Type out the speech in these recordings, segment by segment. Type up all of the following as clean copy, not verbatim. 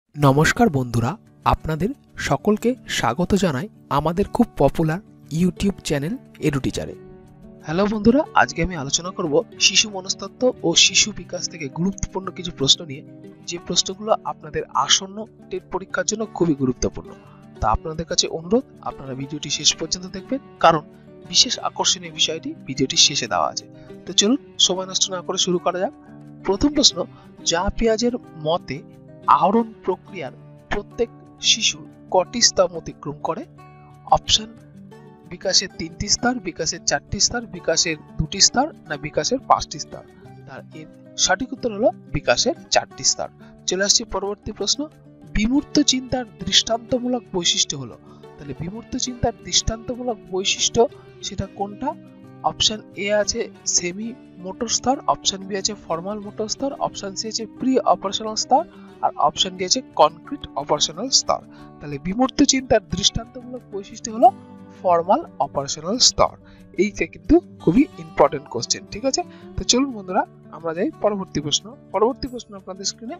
নমস্কার বন্ধুরা, আপনাদের সকলকে স্বাগত জানাই আমাদের খুব পপুলার ইউটিউব চ্যানেল এডুটিচারে। হ্যালো বন্ধুরা, আজকে আমি আলোচনা করব শিশু মনস্তত্ত্ব ও শিশু বিকাশ থেকে গুরুত্বপূর্ণ কিছু প্রশ্ন নিয়ে, যে প্রশ্নগুলো আপনাদের আসন্ন টেট পরীক্ষার জন্য খুবই গুরুত্বপূর্ণ। তা আপনাদের কাছে অনুরোধ, আপনারা ভিডিওটি শেষ পর্যন্ত দেখবেন, কারণ বিশেষ আকর্ষণীয় বিষয়টি ভিডিওটির শেষে দেওয়া আছে। তো চলুন সময় নষ্ট না করে শুরু করা যাক। প্রথম প্রশ্ন, জা পিয়াজের মতে আহরণ প্রক্রিয়ার প্রত্যেক শিশু কটি স্তর অতিক্রম করে? অপশন: বিকাশের 3টি স্তর, বিকাশের 4টি স্তর, বিকাশের 2টি স্তর, না বিকাশের 5টি স্তর। তার এর সঠিক উত্তর হলো বিকাশের 4টি স্তর। চলে আসছি পরবর্তী প্রশ্ন, বিমূর্ত চিন্তার দৃষ্টান্তমূলক বৈশিষ্ট্য হলো। তাহলে বিমূর্ত চিন্তার দৃষ্টান্তমূলক বৈশিষ্ট্য সেটা কোনটা? অপশন এ আছে সেমি মোটর স্তর, অপশন বি আছে ফর্মাল মোটর স্তর, অপশন সি আছে প্রি অপারেশনাল স্তর, আর অপশন ডি আছে কনক্রিট অপারেশনাল স্তর। তাহলে বিমূর্ত চিন্তার দৃষ্টান্তমূলক বৈশিষ্ট্য হলো ফর্মাল অপারেশনাল স্তর। এইটা কিন্তু খুবই ইম্পর্টেন্ট কোশ্চেন, ঠিক আছে? তো চলুন বন্ধুরা আমরা যাই পরবর্তী প্রশ্ন। পরবর্তী প্রশ্ন আপনাদের স্ক্রিনে,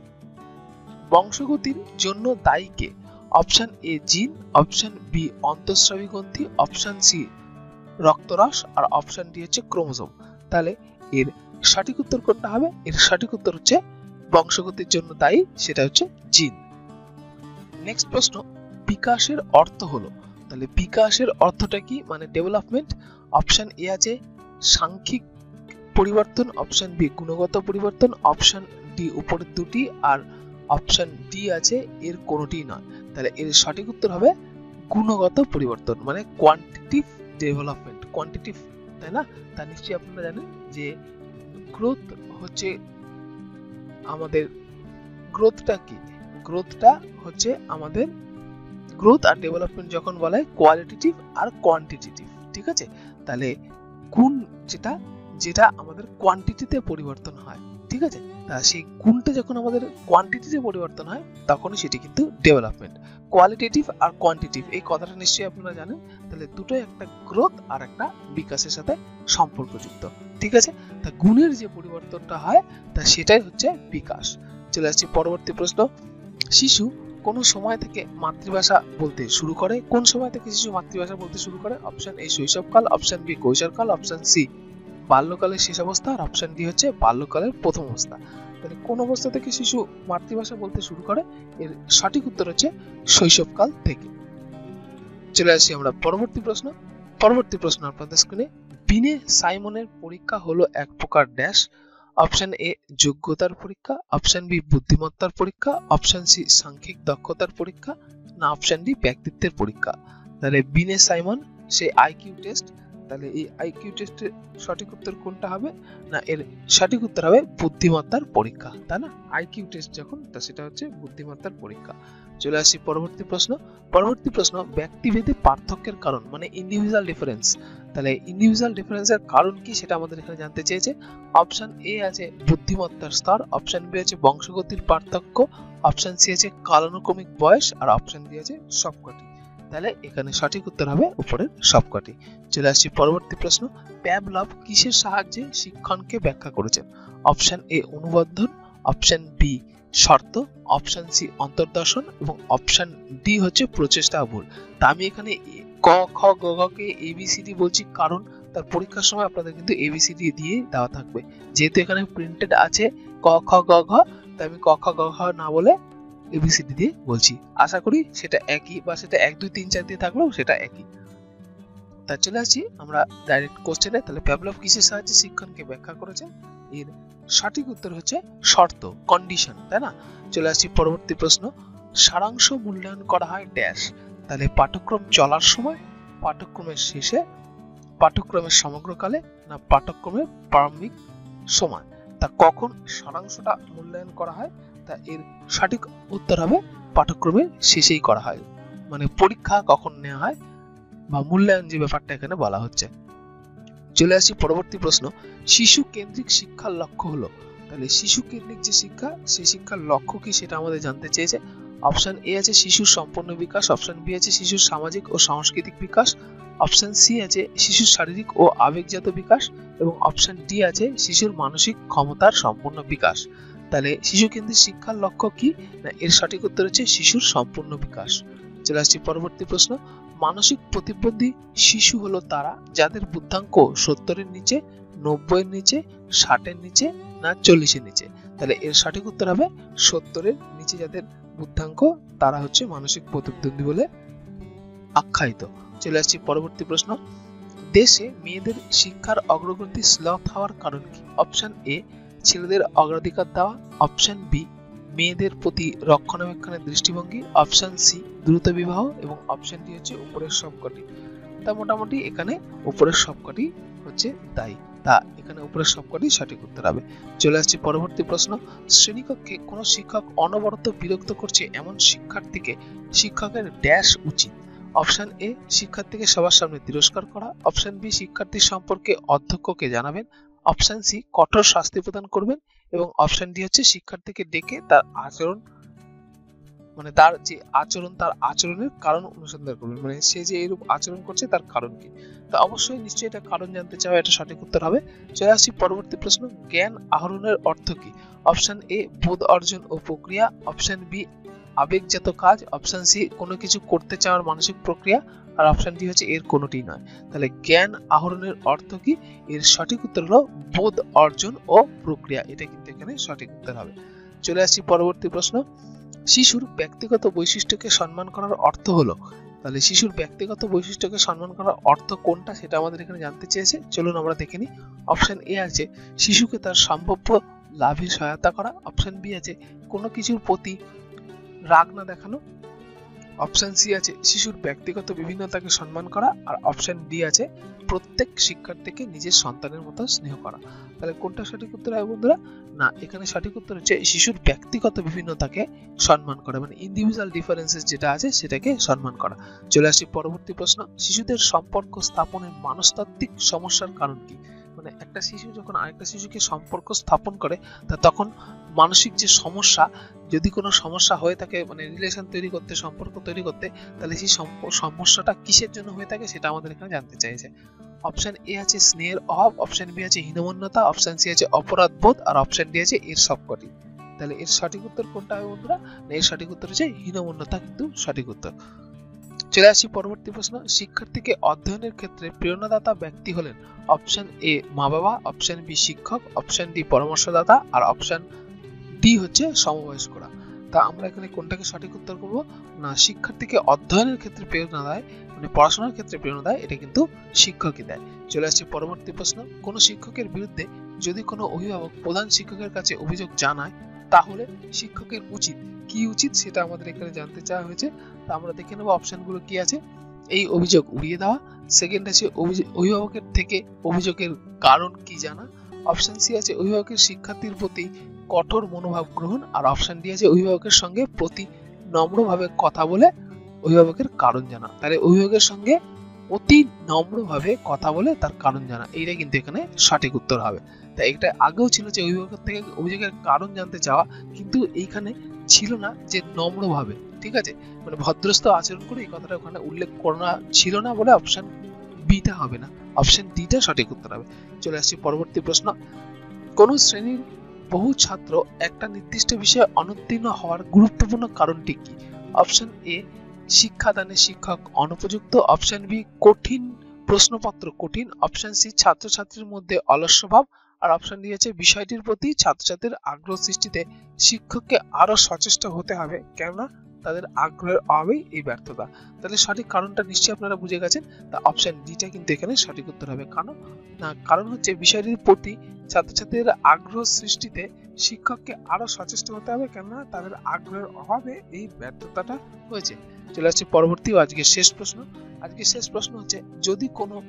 বংশগতির জন্য দায়ী কে? অপশন এ জিন, অপশন বি অন্তঃস্রাবী গ্রন্থি, অপশন সি রক্তরস, আর অপশন ডি হচ্ছে ক্রোমোজোম। তাহলে এর সঠিক উত্তর কোনটা হবে? এর সঠিক উত্তর হচ্ছে বংশগতির জন্য দায়ী সেটা হচ্ছে জিন। নেক্সট প্রশ্ন, বিকাশের অর্থ হলো। তাহলে বিকাশের অর্থটা কি? মানে ডেভেলপমেন্ট। অপশন এ আছে সাংখ্যিক পরিবর্তন, অপশন বি গুণগত পরিবর্তন, অপশন ডি উপরের দুটি, আর অপশন ডি আছে এর কোনোটি নয়। তাহলে এর সঠিক উত্তর হবে গুণগত পরিবর্তন, মানে কোয়ান্টিটিভ ডেভেলপমেন্ট। কোয়ান্টিটিভ, তাই না? তা নিশ্চয়ই আপনারা জানেন যে গ্রোথ হচ্ছে আমাদের, গ্রোথটা কি? গ্রোথটা হচ্ছে আমাদের, গ্রোথ আর ডেভেলপমেন্ট যখন বলা হয় কোয়ালিটেটিভ আর কোয়ান্টিটেটিভ, ঠিক আছে? তাহলে গুণ যেটা যেটা আমাদের কোয়ান্টিটিতে পরিবর্তন হয়, ঠিক আছে? তা সেই গুণটা যখন আমাদের কোয়ান্টিটিতে পরিবর্তন হয় তখনই সেটি কিন্তু ডেভেলপমেন্ট। কোয়ালিটেটিভ আর কোয়ান্টিটিভ এই কথাটা নিশ্চয়ই আপনারা জানেন। তাহলে দুটোই একটা গ্রোথ আর একটা বিকাশের সাথে সম্পর্কযুক্ত, ঠিক আছে? তা গুণের যে পরিবর্তনটা হয় তা সেটাই হচ্ছে বিকাশ। চলে আসছি পরবর্তী প্রশ্ন, শিশু কোন সময় থেকে মাতৃভাষা বলতে শুরু করে? কোন সময় থেকে শিশু মাতৃভাষা বলতে শুরু করে? অপশন এ শৈশবকাল, অপশন বি কৈশোরকাল, অপশন সি বাল্যকালের শেষ অবস্থা, আর অপশন ডি হচ্ছে বাল্যকালের প্রথম অবস্থা। তাহলে কোন অবস্থা থেকে শিশু মাতৃভাষা বলতে শুরু করে? এর সঠিক উত্তর হচ্ছে শৈশবকাল থেকে। চলে আসি আমরা পরবর্তী প্রশ্ন। পরবর্তী প্রশ্ন আপনাদের স্ক্রিনে, বিনে সাইমনের পরীক্ষা হলো এক প্রকার ড্যাশ। অপশন এ যোগ্যতার পরীক্ষা, অপশন বি বুদ্ধিমত্তার পরীক্ষা, অপশন সি সাংখ্যিক দক্ষতার পরীক্ষা, না অপশন ডি ব্যক্তিত্বের পরীক্ষা। তাহলে বিনে সাইমন সে আইকিউ টেস্ট। তাহলে এই আইকিউ টেস্টের সঠিক উত্তর কোনটা হবে? না এর সঠিক উত্তর হবে বুদ্ধিমত্তার পরীক্ষা, তাই না? আইকিউ টেস্ট যখন, তা সেটা হচ্ছে বুদ্ধিমত্তার পরীক্ষা। চলে আসি পরবর্তী প্রশ্ন। পরবর্তী প্রশ্ন, ব্যক্তিভেদে পার্থক্যের কারণ, মানে ইন্ডিভিজুয়াল ডিফারেন্স। তাহলে ইন্ডিভিজুয়াল ডিফারেন্সের কারণ কি সেটা আমাদের এখানে জানতে চেয়েছে। অপশন এ আছে বুদ্ধিমত্তার স্তর, অপশন বি আছে বংশগতির পার্থক্য, অপশন সি আছে কালানুক্রমিক বয়স, আর অপশন ডি আছে সবকটি। তাহলে এখানে সঠিক উত্তর হবে উপরের সবকটি। চলে আসছি পরবর্তী প্রশ্ন, প্যাভলভ কিসের সাহায্যে শিক্ষণকে ব্যাখ্যা করেছেন? অপশন এ অনুবর্ধন, অপশন বি শর্ত, অপশন সি অন্তর্দর্শন, এবং অপশন ডি হচ্ছে প্রচেষ্টা ভুল। তা আমি এখানে ক খ গ ঘ কে এবিসিডি বলছি, কারণ তার পরীক্ষার সময় আপনাদের কিন্তু এবিসিডি দিয়ে দেওয়া থাকবে। যেহেতু এখানে প্রিন্টেড আছে ক খ গ ঘ, তাই আমি ক খ গ ঘ না বলে এবিসিডি দিয়ে বলছি। আশা করি সেটা একই, বা সেটা 1 2 3 4 দিয়ে থাকলেও সেটা একই। তা চলে আসছি আমরা ডাইরেক্ট কোশ্চেনে। তাহলে প্যাভলভ কিসের সাহায্যে শিক্ষণকে ব্যাখ্যা করেছেন? এর সঠিক উত্তর হচ্ছে শর্ত, কন্ডিশন, তাই না? চলে আসছি পরবর্তী প্রশ্ন, সারাংশ মূল্যায়ন করা হয় ড্যাশ। তাহলে পাঠ্যক্রম চলার সময়, পাঠ্যক্রমের শেষে, পাঠ্যক্রমের সমগ্রকালে, না পাঠ্যক্রমের প্রারম্ভিক সময়। তা কখন সারাংশটা মূল্যায়ন করা হয়? তা এর সঠিক উত্তর হবে পাঠ্যক্রমের শেষেই করা হয়, মানে পরীক্ষা কখন নেওয়া হয় বা মূল্যায়ন যে ব্যাপারটা এখানে বলা হচ্ছে। চলে আসি পরবর্তী প্রশ্ন, শিশু কেন্দ্রিক শিক্ষার লক্ষ্য হলো। তাহলে শিশু কেন্দ্রিক যে শিক্ষা, সেই শিক্ষার লক্ষ্য কি সেটা আমাদের জানতে চেয়েছে। অপশন এ আছে শিশুর সম্পূর্ণ বিকাশ, অপশন বি আছে শিশুর সামাজিক ও সাংস্কৃতিক বিকাশ, অপশন সি আছে শিশুর শারীরিক ও আবেগজাত বিকাশ, এবং অপশন ডি আছে শিশুর মানসিক ক্ষমতার সম্পূর্ণ বিকাশ। তাহলে শিশু কেন্দ্রিক শিক্ষার লক্ষ্য কি? না, এর সঠিক উত্তর হচ্ছে শিশুর সম্পূর্ণ বিকাশ। চলে আসছি পরবর্তী প্রশ্ন। মানসিক প্রতিবন্ধী শিশু হলো তারা যাদের বুদ্ধাঙ্ক 70-এর নিচে, 90-এর নিচে, 60-এর নিচে, না 40-এর নিচে। তাহলে এর সঠিক উত্তর হবে 70-এর নিচে যাদের বুদ্ধাঙ্ক, তারা হচ্ছে মানসিক প্রতিবন্ধী বলে আখ্যায়িত। চলে আসছি পরবর্তী প্রশ্ন। দেশে মেয়েদের শিক্ষার অগ্রগতি স্লথ হওয়ার কারণ কি? অপশন এ, ছেলেদের অগ্রাধিকার দেওয়া। অপশন বি, মেয়েদের প্রতি রক্ষণাবেক্ষণের দৃষ্টিভঙ্গি। অপশন সি, দ্রুত বিবাহ। এবং অপশন ডি হচ্ছে উপরের সবকটি। তা মোটামুটি এখানে উপরের সবকটি হচ্ছে দায়ী। তা এখানে উপরের সবকটি সঠিক উত্তর হবে। চলে আসছি পরবর্তী প্রশ্ন। শ্রেণীকক্ষে কোনো শিক্ষক অনবরত বিরক্ত করছে এমন শিক্ষার্থীকে শিক্ষকের ড্যাশ উচিত? অপশন এ, শিক্ষার্থীকে সবার সামনে তিরস্কার করা। অপশন বি, শিক্ষার্থীর সম্পর্কে অধ্যক্ষকে জানাবেন। অপশন সি, কঠোর শাস্তি প্রদান করবেন। এবং অপশন ডি হচ্ছে শিক্ষার্থীকে ডেকে তার আচরণ, মানে তার যে আচরণ, তার আচরণের কারণ অনুসন্ধান করবেন, মানে সে যে এরূপ আচরণ করছে তার কারণ কি। তো অবশ্যই নিশ্চয়ই এটা কারণ জানতে চাও, এটা সঠিক উত্তর হবে। চলে আসছি পরবর্তী প্রশ্ন। জ্ঞান আহরণের অর্থ কি? অপশন এ, বোধ অর্জন ও প্রক্রিয়া। অপশন বি, আবেগজাত কাজ। অপশন সি, কোনো কিছু করতে চাওয়ার মানসিক প্রক্রিয়া। আর অপশন ডি হচ্ছে এর কোনোটি নয়। তাহলে জ্ঞান আহরণের অর্থ কি? এর সঠিক উত্তর হলো বোধ অর্জন ও প্রক্রিয়া। এটা কিন্তু এখানে সঠিক উত্তর হবে। চলে আসছি পরবর্তী প্রশ্ন। শিশুর ব্যক্তিগত বৈশিষ্ট্যকে সম্মান করার অর্থ হলো? তাহলে শিশুর ব্যক্তিগত বৈশিষ্ট্যকে সম্মান করার অর্থ কোনটা সেটা আমাদের এখানে জানতে চেয়েছে। চলুন আমরা দেখে নিই। অপশন এ আছে শিশুকে তার সম্ভাব্য লাভে সহায়তা করা। অপশন বি আছে কোনো কিছুর প্রতি রাগ না দেখানো। অপশন সি আছে শিশুর ব্যক্তিগত বিভিন্নতাকে সম্মান করা। আর অপশন ডি আছে প্রত্যেক শিক্ষার্থীকে নিজের সন্তানের মতো স্নেহ করা। তাহলে কোনটা সঠিক উত্তর হবে বন্ধুরা? না, এখানে সঠিক উত্তর হচ্ছে শিশুর ব্যক্তিগত বিভিন্নতাকে সম্মান করা, মানে ইন্ডিভিজুয়াল ডিফারেন্সেস যেটা আছে সেটাকে সম্মান করা। চলে আসছি পরবর্তী প্রশ্ন। শিশুদের সম্পর্ক স্থাপনের মনস্তাত্ত্বিক সমস্যার কারণ কি? মানে একটা শিশু যখন আরেকটা শিশুকে সম্পর্ক স্থাপন করে তা তখন মানসিক যে সমস্যা, যদি কোনো সমস্যা হয়ে থাকে, মানে রিলেশন তৈরি করতে, সম্পর্ক তৈরি করতে, তাহলে সেই সমস্যাটা কিসের জন্য হয়ে থাকে সেটা আমাদের এখানে জানতে চাইছে। অপশন এ আছে স্নেহের অভাব। অপশন বি আছে হীনমন্যতা। অপশন সি আছে অপরাধ বোধ। আর অপশন ডি আছে এর সবকটি। তাহলে এর সঠিক উত্তর কোনটা হবে বন্ধুরা? না, এর সঠিক উত্তর হচ্ছে হীনমন্যতা কিন্তু সঠিক উত্তর। চলে আসি পরবর্তী প্রশ্ন। শিক্ষার্থীকে অধ্যয়নের ক্ষেত্রে প্রেরণাদাতা ব্যক্তি হলেন? অপশন এ মা বাবা। অপশন বি শিক্ষক। অপশন ডি পরামর্শদাতা। আর অপশন ডি হচ্ছে সমবয়স্করা। তা আমরা এখানে কোনটাকে সঠিক উত্তর করব? না, শিক্ষার্থীকে অধ্যয়নের ক্ষেত্রে প্রেরণা দেয়, মানে পড়াশোনার ক্ষেত্রে প্রেরণা দেয়, এটা কিন্তু শিক্ষকই দেয়। চলে আসছে পরবর্তী প্রশ্ন। কোন শিক্ষকের বিরুদ্ধে যদি কোনো অভিভাবক প্রধান শিক্ষকের কাছে অভিযোগ জানায় তাহলে শিক্ষকের উচিত কি উচিত সেটা আমাদের এখানে জানতে চাওয়া হয়েছে। তা আমরা দেখে নেব অপশনগুলো কি আছে। এই অভিযোগ উড়িয়ে দেওয়া। সেকেন্ড আছে অভিভাবকের থেকে অভিযোগের কারণ কি জানা। অপশন সি আছে অভিভাবকের শিক্ষার্থীর প্রতি কঠোর মনোভাব গ্রহণ। আর অপশন ডি আছে অভিভাবকের সঙ্গে প্রতি নম্রভাবে কথা বলে অভিভাবকের কারণ জানা। তাহলে অভিভাবকের সঙ্গে অতি নম্রভাবে কথা বলে তার কারণ জানা, এইটা কিন্তু এখানে সঠিক উত্তর হবে। তাই এটা আগেও ছিল যে অভিভাবকের থেকে অভিযোগের কারণ জানতে চাওয়া, কিন্তু এইখানে ছিল না যে নম্রভাবে, ঠিক আছে, মানে ভদ্রস্থ আচরণ করে এই কথাটা ওখানে উল্লেখ করা ছিল না বলে অপশন বিটা হবে না, অপশন ডিটা সঠিক উত্তর হবে। চলে আসছি পরবর্তী প্রশ্ন। কোন শ্রেণীর বহু ছাত্র একটা নির্দিষ্ট বিষয়ে অনুত্তীর্ণ হওয়ার গুরুত্বপূর্ণ কারণটি কি? অপশন এ শিক্ষাদানে শিক্ষক অনুপযুক্ত। অপশন বি কঠিন প্রশ্নপত্র কঠিন। অপশন সি ছাত্রছাত্রীর মধ্যে অলস্য ভাব। আর অপশন ডি হচ্ছে বিষয়টির প্রতি ছাত্রছাত্রীর আগ্রহ সৃষ্টিতে শিক্ষককে আরো সচেষ্ট হতে হবে, কেননা তাদের আগ্রহের অভাবেই এই ব্যর্থতা। তাহলে সঠিক কারণটা নিশ্চয়ই আপনারা বুঝে গেছেন। তা অপশন ডিটা কিন্তু এখানে সঠিক উত্তর হবে। কারণ হচ্ছে বিষয়টির প্রতি ছাত্রছাত্রীর আগ্রহ সৃষ্টিতে শিক্ষককে আরো সচেষ্ট হতে হবে, কেননা তাদের আগ্রহের অভাবে এই ব্যর্থতাটা হয়েছে। চলে আসছে পরবর্তী আজকের শেষ প্রশ্ন। আজকের শেষ প্রশ্ন হচ্ছে যদি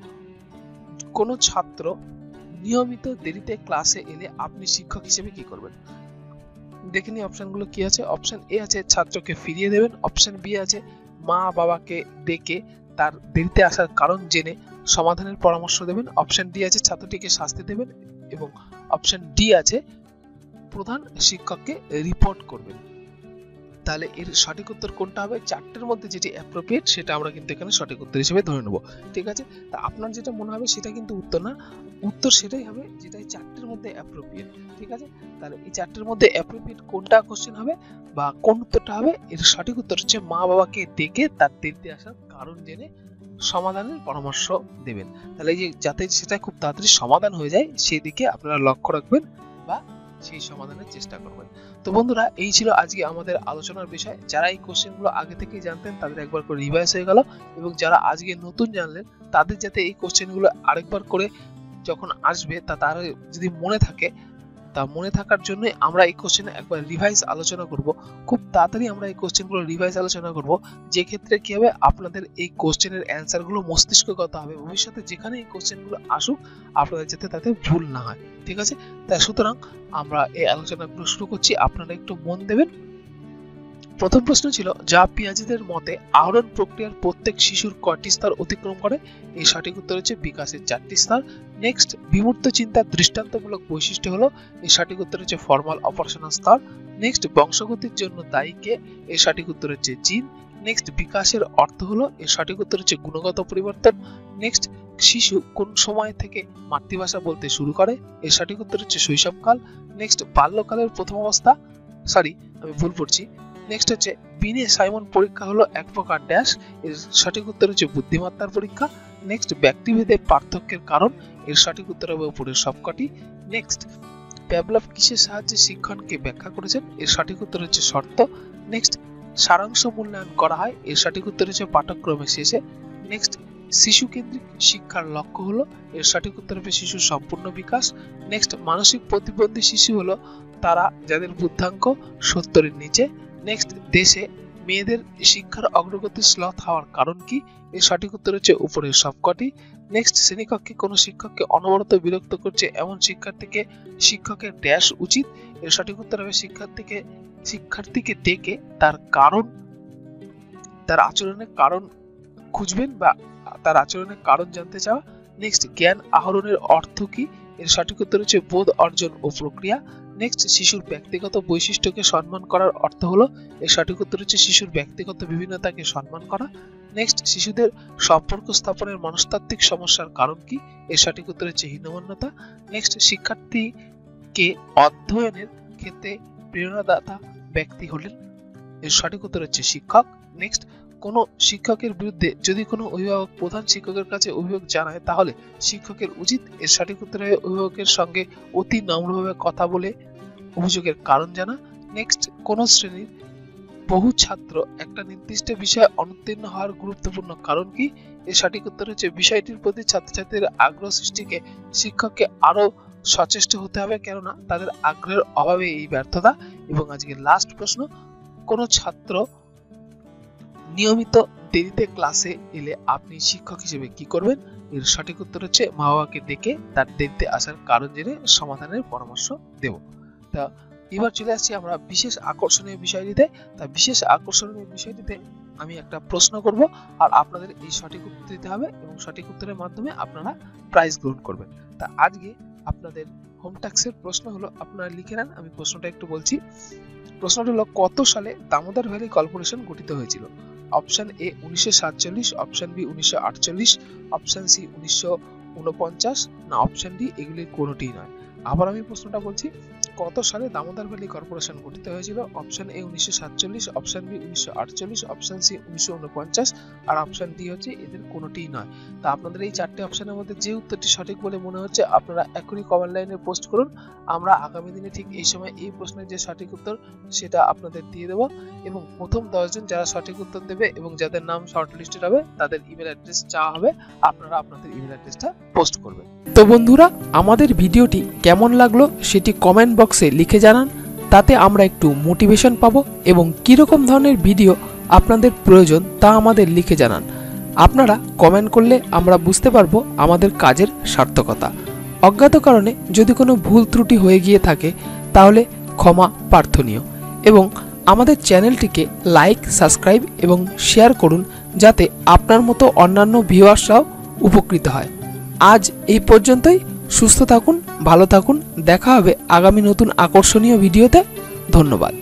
কোনো ছাত্র নিয়মিত দেরিতে ক্লাসে এলে আপনি শিক্ষক হিসেবে কি করবেন? দেখে নিই অপশনগুলো কি আছে। অপশন এ আছে ছাত্রকে ফিরিয়ে দেবেন। অপশন বি আছে মা বাবাকে ডেকে তার দেরিতে আসার কারণ জেনে সমাধানের পরামর্শ দেবেন। অপশন ডি আছে ছাত্রটিকে শাস্তি দেবেন। এবং অপশন ডি আছে প্রধান শিক্ষককে রিপোর্ট করবেন। তাহলে এর সঠিক উত্তর কোনটা হবে? চারটের মধ্যে যেটি অ্যাপ্রোপ্রিয়েট সেটা আমরা কিন্তু এখানে সঠিক উত্তর হিসেবে ধরে নেব। ঠিক আছে, তা আপনার যেটা মনে হবে সেটা কিন্তু উত্তর না, উত্তর সেটাই হবে যেটা এই চারটের মধ্যে অ্যাপ্রোপ্রিয়েট। ঠিক আছে, তাহলে এই চারটের মধ্যে অ্যাপ্রোপ্রিয়েট কোনটা কোশ্চেন হবে বা কোন উত্তরটা হবে? এর সঠিক উত্তর হচ্ছে মা বাবাকে ডেকে তার দেরিতে আসার কারণ জেনে সমাধানের পরামর্শ দেবেন। তাহলে এই যে যাতে সেটা খুব তাড়াতাড়ি সমাধান হয়ে যায় সেই দিকে আপনারা লক্ষ্য রাখবেন বা সেই সমাধানের চেষ্টা করবেন। তো বন্ধুরা, এই ছিল আজকে আমাদের আলোচনার বিষয়। যারা এই কোশ্চেনগুলো আগে থেকেই জানতেন তাদের একবার করে রিভাইজ হয়ে গেল, এবং যারা আজকে নতুন জানলেন তাদের যাতে এই কোশ্চেনগুলো আরেকবার করে যখন আসবে তারা যদি মনে থাকে, তা মনে থাকার জন্য আমরা এই কোশ্চেনে একবার রিভাইজ আলোচনা করব। খুব তাড়াতাড়ি আমরা এই কোশ্চেনগুলো রিভাইজ আলোচনা করব, যে ক্ষেত্রে কি হবে আপনাদের এই কোশ্চেনের অ্যান্সারগুলো মস্তিষ্কগত হবে। ভবিষ্যতে যেখানে এই কোশ্চেনগুলো আসুক আপনাদের যাতে তাতে ভুল না হয়। ঠিক আছে, তাই সুতরাং আমরা এই আলোচনাগুলো শুরু করছি, আপনারা একটু মন দেবেন। প্রথম প্রশ্ন ছিল, যা পিয়াজেদের মতে আহরণ প্রক্রিয়ার প্রত্যেক শিশুর কয়টি স্তর অতিক্রম করে? এই সঠিক উত্তর হচ্ছে বিকাশের 4টি স্তর। নেক্সট, বিমূর্ত চিন্তার দৃষ্টান্তমূলক বৈশিষ্ট্য হলো? এই সঠিক উত্তর হচ্ছে ফর্মাল অপারেশনাল স্তর। নেক্সট, বংশগতির জন্য দায়ী কে? এই সঠিক উত্তর হচ্ছে জিন। নেক্সট, বিকাশের অর্থ হলো? এর সঠিক উত্তর হচ্ছে গুণগত পরিবর্তন। নেক্সট, শিশু কোন সময় থেকে মাতৃভাষা বলতে শুরু করে? এর সঠিক উত্তর হচ্ছে শৈশবকাল। নেক্সট, বাল্যকালের প্রথম অবস্থা, আমি ভুল পড়ছি। নেক্সট হচ্ছে বিনে সাইমন পরীক্ষা হলো এক প্রকার ড্যাশ? এর সঠিক উত্তর হচ্ছে বুদ্ধিমত্তার পরীক্ষা। নেক্সট, ব্যক্তিভেদে পার্থক্যের কারণ? এর সঠিক উত্তর হবে উপরের সবকটি। নেক্সট, প্যাভলভ কিসের সাহায্যে শিক্ষণকে ব্যাখ্যা করেছেন? এর সঠিক উত্তর হচ্ছে শর্ত। নেক্সট, সারাংশ মূল্যায়ন করা হয়? এর সঠিক উত্তর হচ্ছে পাঠ্যক্রমের শেষে। নেক্সট, শিশু কেন্দ্রিক শিক্ষার লক্ষ্য হলো? এর সঠিক উত্তর হবে শিশুর সম্পূর্ণ বিকাশ। নেক্সট, মানসিক প্রতিবন্ধী শিশু হলো তারা যাদের বুদ্ধাঙ্ক 70-এর নিচে। নেক্সট, দেশে মেয়েদের শিক্ষার অগ্রগতি স্লথ হওয়ার কারণ কি? এর সঠিক উত্তর হচ্ছে উপরের সবকটি। নেক্সট, শ্রেণীকক্ষে কোনো শিক্ষককে অনবরত বিরক্ত করছে এমন শিক্ষার্থীকে শিক্ষকের ড্যাশ উচিত? এর সঠিক উত্তর হবে শিক্ষার্থীকে ডেকে তার আচরণের কারণ খুঁজবেন বা তার আচরণের কারণ জানতে চাওয়া। নেক্সট, জ্ঞান আহরণের অর্থ কি? এর সঠিক উত্তর হচ্ছে বোধ অর্জন ও প্রক্রিয়া। নেক্সট, শিশুর ব্যক্তিগত বৈশিষ্ট্যকে সম্মান করার অর্থ হলো? এর সঠিক উত্তর হচ্ছে শিশুর ব্যক্তিগত বিভিন্নতাকে সম্মান করা। নেক্সট, শিশুদের সম্পর্ক স্থাপনের মনস্তাত্ত্বিক সমস্যার কারণ কি? এর সঠিক উত্তর হচ্ছে হীনমন্যতা। নেক্সট, শিক্ষার্থীকে অধ্যয়নের ক্ষেত্রে প্রেরণাদাতা ব্যক্তি হলেন? এর সঠিক উত্তর হচ্ছে শিক্ষক। নেক্সট, কোন শিক্ষকের বিরুদ্ধে যদি কোনো অভিভাবক প্রধান শিক্ষকের কাছে অভিযোগ জানায় তাহলে শিক্ষকের উচিত? এর সঠিক উত্তর হবে অভিভাবকের সঙ্গে অতি নম্রভাবে কথা বলে অভিযোগের কারণ জানা। নেক্সট, কোন শ্রেণীর বহু ছাত্র একটা নির্দিষ্ট বিষয়ে অনুত্তীর্ণ হওয়ার গুরুত্বপূর্ণ কারণ কি? এর সঠিক উত্তর হচ্ছে বিষয়টির প্রতি ছাত্রছাত্রীদের আগ্রহ সৃষ্টিকে শিক্ষককে আরো সচেষ্ট হতে হবে, কেননা তাদের আগ্রহের অভাবে এই ব্যর্থতা। এবং আজকে লাস্ট প্রশ্ন, কোন ছাত্র নিয়মিত দেরিতে ক্লাসে এলে আপনি শিক্ষক হিসেবে কি করবেন? এর সঠিক উত্তর হচ্ছে মা বাবাকে ডেকে তার দেরিতে আসার কারণ জেনে সমাধানের পরামর্শ দেব। তা এবার চলে আসছি আমরা বিশেষ আকর্ষণীয় বিষয়টিতে। তা বিশেষ আকর্ষণীয় বিষয়টিতে আমি একটা প্রশ্ন করব আর আপনাদের এই সঠিক উত্তর দিতে হবে এবং সঠিক উত্তরের মাধ্যমে আপনারা প্রাইজ গ্রহণ করবেন। তা আজকে আপনাদের হোম টাস্কের প্রশ্ন হলো, আপনারা লিখে নেন, আমি প্রশ্নটা একটু বলছি। প্রশ্নটা হলো, কত সালে দামোদর ভ্যালি কর্পোরেশন গঠিত হয়েছিল? Option A 1947, option B 1948, option C 1949, না অপশন ডি এগুলির কোনোটিই নয়। আবার আমি প্রশ্নটা বলছি, কত সালে দামোদর ভ্যালি কর্পোরেশন গঠিত হয়েছিল? Option A 1947, option B 1948, option C 1949 আর অপশন ডি হচ্ছে এদের কোনোটিই নয়। তা আপনাদের এই চারটি অপশনের মধ্যে যে উত্তরটি সঠিক বলে মনে হচ্ছে আপনারা এখনই কমেন্ট লাইনে পোস্ট করুন। আমরা আগামী দিনে ঠিক এই সময় এই প্রশ্নের যে সঠিক উত্তর সেটা আপনাদের দিয়ে দেব, এবং প্রথম 10 জন যারা সঠিক উত্তর দেবে এবং যাদের নাম শর্টলিস্টেড হবে তাদের ইমেল অ্যাড্রেস চাওয়া হবে, আপনারা আপনাদের ইমেল অ্যাড্রেসটা পোস্ট করবেন। তো বন্ধুরা, আমাদের ভিডিওটি কেমন লাগলো সেটি কমেন্ট বক্সে লিখে জানান, তাতে আমরা একটু মোটিভেশন পাবো, এবং কিরকম ধরনের ভিডিও আপনাদের প্রয়োজন তা আমাদের লিখে জানান। আপনারা কমেন্ট করলে আমরা বুঝতে পারবো আমাদের কাজের সার্থকতা। অজ্ঞাত কারণে যদি কোনো ভুল ত্রুটি হয়ে গিয়ে থাকে তাহলে ক্ষমা প্রার্থনীয়, এবং আমাদের চ্যানেলটিকে লাইক, সাবস্ক্রাইব এবং শেয়ার করুন যাতে আপনার মতো অন্যান্য ভিউয়ার্সরাও উপকৃত হয়। আজ এই পর্যন্তই। সুস্থ থাকুন, ভালো থাকুন, দেখা হবে আগামী নতুন আকর্ষণীয় ভিডিওতে। ধন্যবাদ।